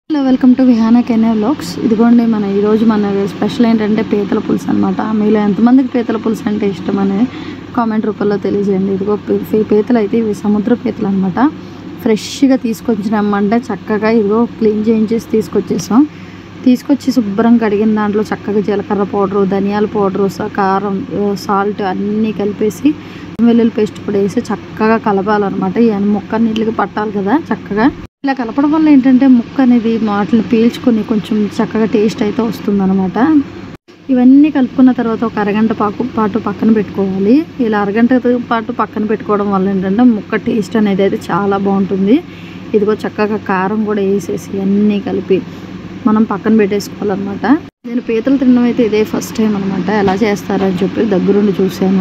Hello welcome to Vihana కెనే vlogs. ఇదిగోండి ఈరోజు మన స్పెషల్ ఏంటంటే పీతల పులుసు అనమాట. మీలో ఎంతమందికి పీతల పులుసు అంటే ఇష్టం అనేది కామెంట్ రూపంలో తెలియజేయండి. ఇదిగో పీతలు అయితే ఇవి సముద్ర పీతలు అనమాట. ఫ్రెష్గా తీసుకొచ్చినామంటే చక్కగా ఇదిగో క్లీన్ చేయించేసి తీసుకొచ్చి శుభ్రంగా కడిగిన దాంట్లో చక్కగా జీలకర్ర పౌడరు, ధనియాల పౌడరు, కారం, సాల్ట్ అన్నీ కలిపేసి వెల్లుల్లి పేస్ట్ కూడా వేసి చక్కగా కలపాలన్నమాట. ఈ ముక్క నీళ్ళకి పట్టాలి కదా. చక్కగా ఇలా కలపడం వల్ల ఏంటంటే ముక్క అనేది వాటిని పీల్చుకొని కొంచెం చక్కగా టేస్ట్ అయితే వస్తుందన్నమాట. ఇవన్నీ కలుపుకున్న తర్వాత ఒక అరగంట పాటు పక్కన పెట్టుకోవాలి. ఇలా అరగంట పాటు పక్కన పెట్టుకోవడం వల్ల ఏంటంటే ముక్క టేస్ట్ అనేది అయితే చాలా బాగుంటుంది. ఇదిగో చక్కగా కారం కూడా వేసేసి అన్నీ కలిపి మనం పక్కన పెట్టేసుకోవాలన్నమాట. నేను పీతలు తినడం అయితే ఇదే ఫస్ట్ టైం అనమాట. ఎలా చేస్తారని చెప్పి దగ్గరుండి చూశాను.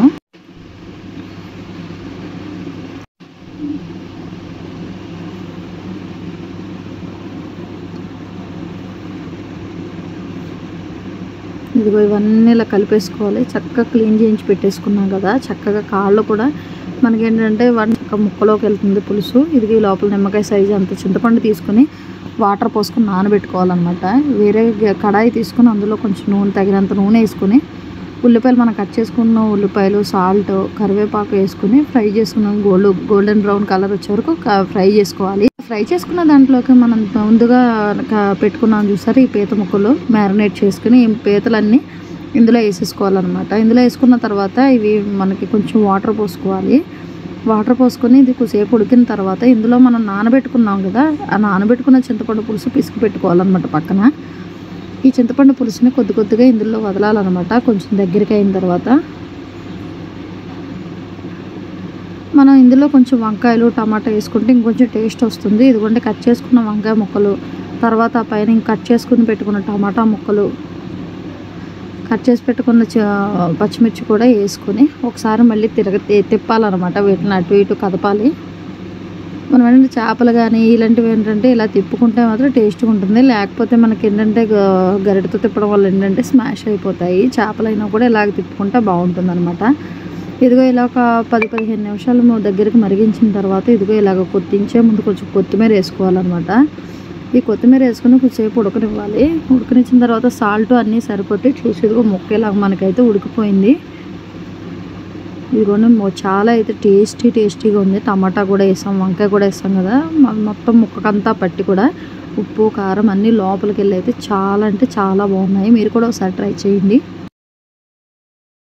ఇదిగో ఇవన్నీ ఇలా కలిపేసుకోవాలి. చక్కగా క్లీన్ చేయించి పెట్టేసుకున్నాం కదా. చక్కగా కాళ్ళు కూడా మనకేంటంటే చక్కగా ముక్కలోకి వెళ్తుంది పులుసు. ఇది లోపల నిమ్మకాయ సైజు అంత చింతపండు తీసుకుని వాటర్ పోసుకొని నానబెట్టుకోవాలన్నమాట. వేరే కడాయి తీసుకుని అందులో కొంచెం తగినంత నూనె వేసుకొని ఉల్లిపాయలు మనం కట్ చేసుకున్న ఉల్లిపాయలు, సాల్ట్, కరివేపాకు వేసుకుని ఫ్రై చేసుకున్నాం. గోల్డెన్ బ్రౌన్ కలర్ వచ్చే వరకు ఫ్రై చేసుకోవాలి. ఫ్రై చేసుకున్న దాంట్లోకి మనం ముందుగా పెట్టుకున్నాం చూసారు ఈ పీత ముక్కలు మ్యారినేట్ చేసుకుని ఈ పీతలన్నీ ఇందులో వేసేసుకోవాలన్నమాట. ఇందులో వేసుకున్న తర్వాత ఇవి మనకి కొంచెం వాటర్ పోసుకోవాలి. వాటర్ పోసుకొని ఇది కొద్దిసేపు ఉడికిన తర్వాత ఇందులో మనం నానబెట్టుకున్నాం కదా, ఆ నానబెట్టుకున్న చింతపండు పులుసు పిసికి పెట్టుకోవాలన్నమాట పక్కన. ఈ చింతపండు పులుసుని కొద్దిగా ఇందులో వదలాలన్నమాట. కొంచెం దగ్గరికి అయిన తర్వాత మనం ఇందులో కొంచెం వంకాయలు, టమాటా వేసుకుంటే ఇంకొంచెం టేస్ట్ వస్తుంది. ఇదిగోండి కట్ చేసుకున్న వంకాయ ముక్కలు, తర్వాత పైన కట్ చేసుకుని పెట్టుకున్న టమాటా ముక్కలు, కట్ చేసి పెట్టుకున్న పచ్చిమిర్చి కూడా వేసుకొని ఒకసారి మళ్ళీ తిప్పాలన్నమాట. వీటిని అటు ఇటు కదపాలి. మనం ఏంటంటే చేపలు కానీ ఇలాంటివి ఏంటంటే ఇలా తిప్పుకుంటే మాత్రం టేస్ట్గా ఉంటుంది. లేకపోతే మనకి ఏంటంటే గరిటతో తిప్పడం వల్ల ఏంటంటే స్మాష్ అయిపోతాయి. చేపలైనా కూడా ఇలాగ తిప్పుకుంటే బాగుంటుంది అనమాట. ఇదిగో ఇలా ఒక 10-15 నిమిషాలు దగ్గరికి మరిగించిన తర్వాత ఇదిగో ఇలాగ కొత్తించే ముందు కొంచెం కొత్తిమీర వేసుకోవాలన్నమాట. ఈ కొత్తిమీర వేసుకుని కొంచెంసేపు ఉడకనివ్వాలి. ఉడకనిచ్చిన తర్వాత సాల్ట్ అన్నీ సరిపోతే చూసి ఇదిగో ముక్క ఇలాగ మనకైతే ఉడికిపోయింది. ఇదిగోండి చాలా అయితే టేస్టీగా ఉంది. టమాటా కూడా వేసాం, వంకాయ కూడా వేసాం కదా. మొత్తం ముక్కకంతా పట్టి కూడా ఉప్పు, కారం అన్నీ లోపలికి వెళ్ళి అయితే చాలా అంటే చాలా బాగున్నాయి. మీరు కూడా ఒకసారి ట్రై చేయండి.